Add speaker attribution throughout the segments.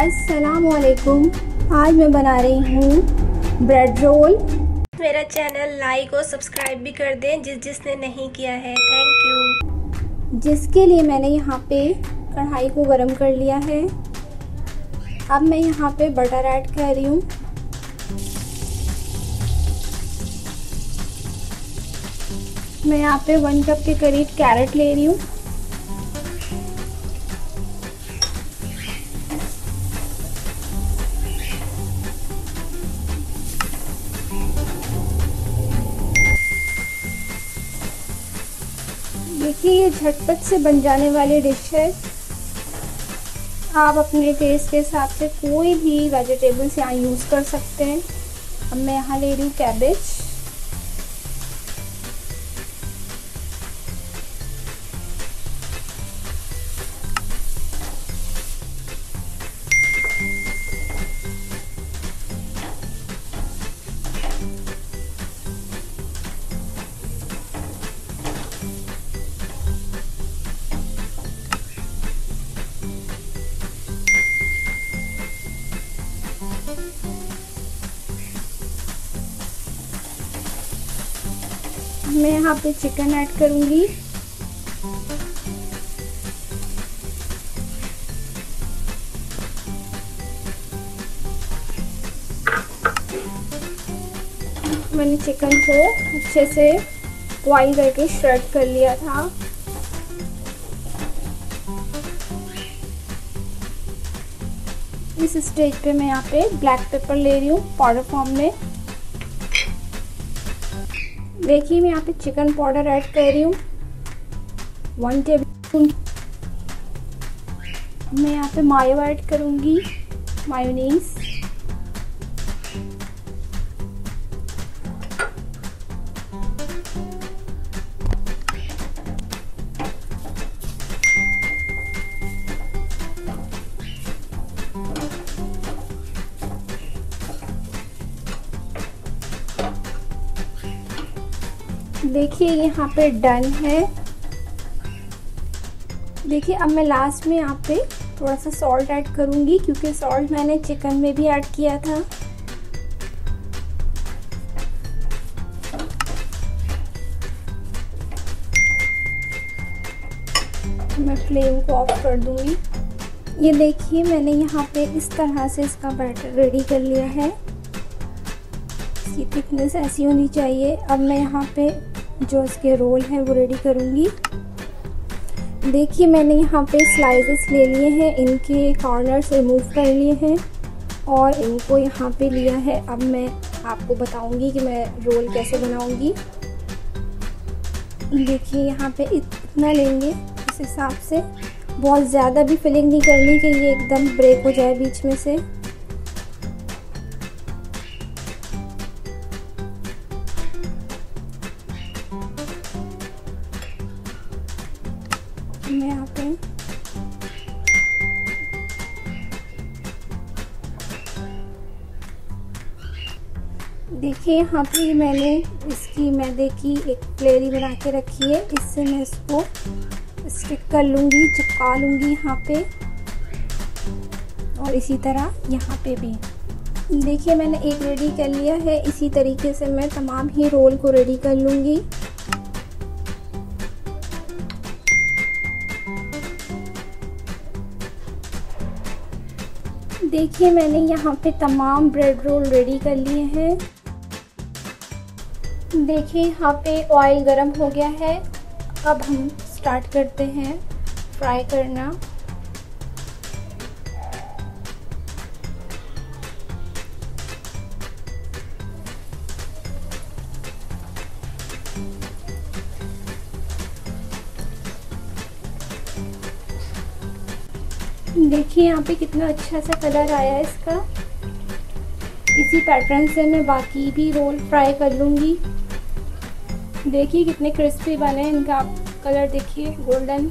Speaker 1: अस्सलामुअलैकुम। आज मैं बना रही हूँ ब्रेड रोल।
Speaker 2: मेरा चैनल लाइक और सब्सक्राइब भी कर दें जिसने नहीं किया है। Thank you.
Speaker 1: जिसके लिए मैंने यहाँ पे कढ़ाई को गरम कर लिया है। अब मैं यहाँ पे बटर ऐड कर रही हूँ। मैं यहाँ पे 1 कप के करीब कैरेट ले रही हूँ। देखिए ये झटपट से बन जाने वाली डिश है। आप अपने टेस्ट के हिसाब से कोई भी वेजिटेबल्स यहाँ यूज़ कर सकते हैं। अब मैं यहाँ ले रही हूँ कैबेज। मैं यहाँ पे चिकन ऐड करूँगी। मैंने चिकन को अच्छे से बॉईल करके श्रेड कर लिया था। इस स्टेज पे मैं यहाँ पे ब्लैक पेपर ले रही हूँ पाउडर फॉर्म में। देखिए मैं यहाँ पे चिकन पाउडर ऐड कर रही हूँ 1 टेबलस्पून। मैं यहाँ पे मायो ऐड करूँगी, मायोनीज। देखिए यहाँ पे डन है। देखिए अब मैं लास्ट में यहाँ पे थोड़ा सा सॉल्ट ऐड करूँगी क्योंकि सॉल्ट मैंने चिकन में भी ऐड किया था। मैं फ्लेम को ऑफ कर दूँगी। ये देखिए मैंने यहाँ पे इस तरह से इसका बैटर रेडी कर लिया है। इसकी थिकनेस ऐसी होनी चाहिए। अब मैं यहाँ पे जो इसके रोल हैं वो रेडी करूँगी। देखिए मैंने यहाँ पे स्लाइसेस ले लिए हैं, इनके कॉर्नर्स रिमूव कर लिए हैं और इनको यहाँ पे लिया है। अब मैं आपको बताऊँगी कि मैं रोल कैसे बनाऊँगी। देखिए यहाँ पे इतना लेंगे इस हिसाब से। बहुत ज़्यादा भी फिलिंग नहीं करनी कि ये एकदम ब्रेक हो जाए बीच में से। मैं यहाँ पे देखिए यहाँ पे मैंने इसकी मैदे की एक प्लेरी बना के रखी है। इससे मैं इसको स्टिक कर लूँगी, चिपका लूँगी यहाँ पे और इसी तरह यहाँ पे भी। देखिए मैंने एक रेडी कर लिया है। इसी तरीके से मैं तमाम ही रोल को रेडी कर लूँगी। देखिए मैंने यहाँ पे तमाम ब्रेड रोल रेडी कर लिए हैं। देखिए यहाँ पे ऑयल गरम हो गया है। अब हम स्टार्ट करते हैं फ्राई करना। देखिए यहाँ पे कितना अच्छा सा कलर आया है इसका। इसी पैटर्न से मैं बाकी भी रोल फ्राई कर लूँगी। देखिए कितने क्रिस्पी बने हैं। इनका कलर देखिए गोल्डन।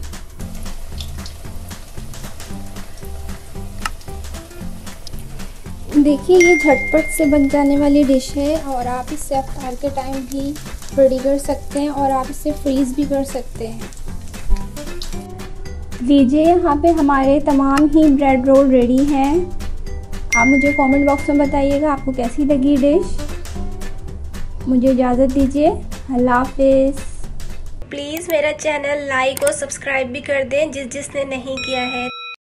Speaker 1: देखिए ये झटपट से बन जाने वाली डिश है और आप इसे अफ्तार के टाइम भी रेडी कर सकते हैं और आप इसे फ्रीज़ भी कर सकते हैं। लीजिए, यहाँ पे हमारे तमाम ही ब्रेड रोल रेडी हैं। आप मुझे कमेंट बॉक्स में बताइएगा आपको कैसी लगी डिश। मुझे इजाज़त दीजिए, अल्लाह हाफिज़।
Speaker 2: प्लीज़ मेरा चैनल लाइक और सब्सक्राइब भी कर दें जिसने नहीं किया है।